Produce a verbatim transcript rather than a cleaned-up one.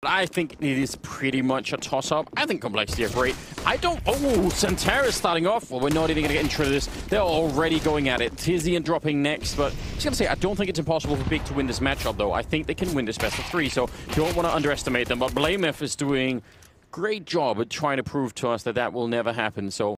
I think it is pretty much a toss-up. I think Complexity are great. I don't... Oh, Santeris starting off. Well, we're not even going to get into this. They're already going at it. Tizian dropping next, but I was going to say, I don't think it's impossible for Big to win this matchup, though. I think they can win this best of three, so you don't want to underestimate them. But blameF is doing a great job at trying to prove to us that that will never happen, so...